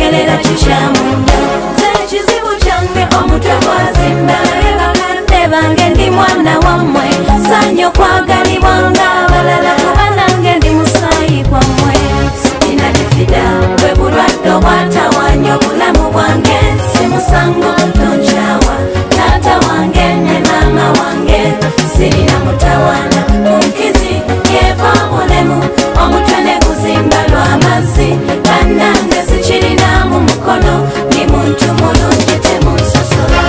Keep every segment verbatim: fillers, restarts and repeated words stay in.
kyogerera kikyamu nnyo nze ekizibu kyange omutwe gwazimba naye bagande bange ndi mwana wammwe saanya okwagalibwa ng'abalala kuba nange ndi musaayi gwammwe sirina bifida bwe bulwadde obwatawaanya obulamu bwange si musango tonkyawa taata wange ne maama wange sirina mutawaana munkizi yeeva bulemu omutwe ne guzimba lw'amazzi bannange sikirinamu mukono ndi muntu mulungi temunsosola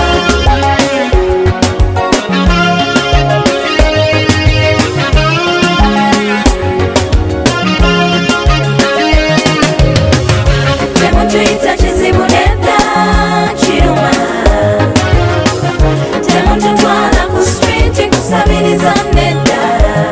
temutuyita kizibu nedda kiruma temututwala ku streeti kusabiriza nedda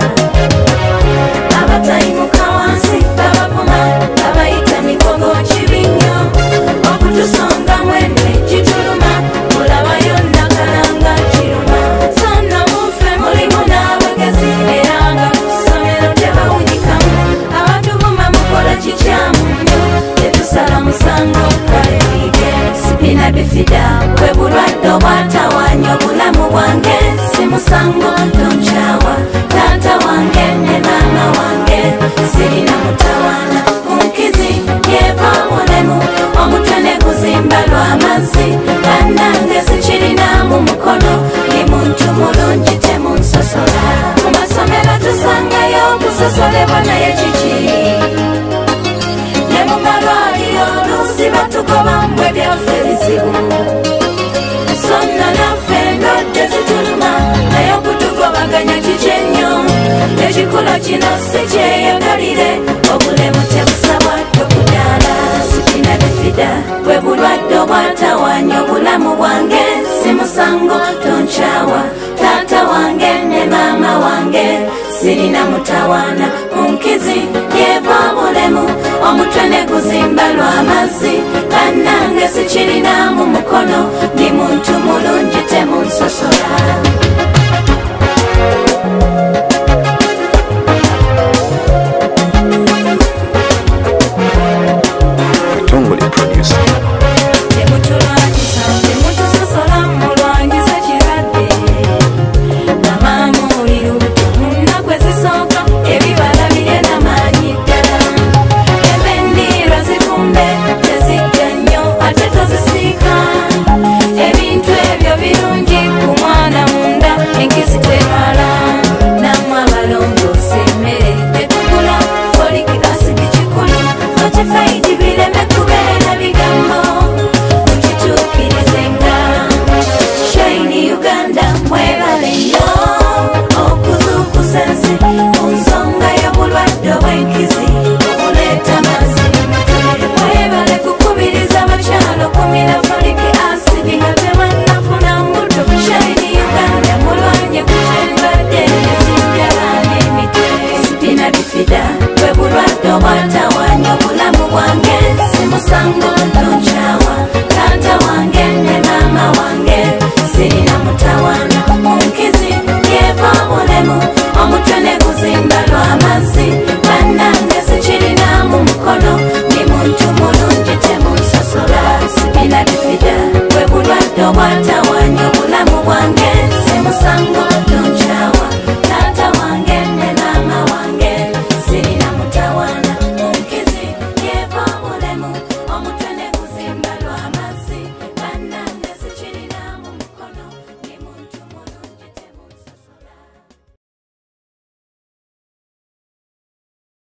abatayimuka wansi babavuma babayita migogo kibinyo okutusonga mwene kituluma mulabayo nakalanga kiruma sonna mufe mulimu n'abagezi era nga ku ssomero tebawunyikamu abatuvuma mukola kikyamu nnyo tetusala musango kalebige sipina bifida bwe bulwadde obwatawaanya obulamu bwange si musango tonkyawa taata wange ne maama wange sirina mutawaana munkizi yeeva bulemu omutwe ne guzimba lw'amazzi bannange sikirinamu mukono ndi muntu mulungi temunsosola mu masomero tusangayo okusosolebwa naye kiki ne mu malwaliro oluusi batugoba mbwe byaffe bizibu sonna naffe endwadde zituluma naye okutugobaganya kiki ennyo ekikulu kino si kyeyagalire obulemu tebusabwa tokudaala sipina bifida bwe bulwadde obwatawaanya obulamu bwange si musango tonkyawa taata wange ne maama wange sirina mutawaana munkizi yeeva bulemu omutwe ne guzimba lw'amazzi bannange sikirinamu mukono ndi muntu mulungi temunsosola temutulwanyisa temutusosola mulwanyiza kirwadde namaamuliro munaku ezisooka ebibala birye n'amaanyi ddala ebendiirwa zifumbe tezijja nnyo ate tozisiika ebintu ebyo birungi ku mwana munda enkisi terwala namwe abalongoosa emmere tetugula folic acid kikulu fotifayidi bireme kubeera bigambo mukituukirizenga shaini uganda mwebale nnyo okuzuukusa ensi ku nsonga y'obulwadde obw'enkizi obuleeta mazzi mwebale kukubiriza abakyalo kumira folic acid nga tebannafuna mbuto shaini uganda mulwanye ku kyendwadde ezindya baana emitwe sipina bifida bwe bulwadde obwatawaanya obulamu bwange si musango tonkyawa taata wange ne maama wange sirina mutawaana munkizi yeeva bulemu omutwe ne guzimba lw'amazzi bannange sikirinamu mukono ndi muntu mulungi temunsosola sipina bifida bwe bulwadde obwa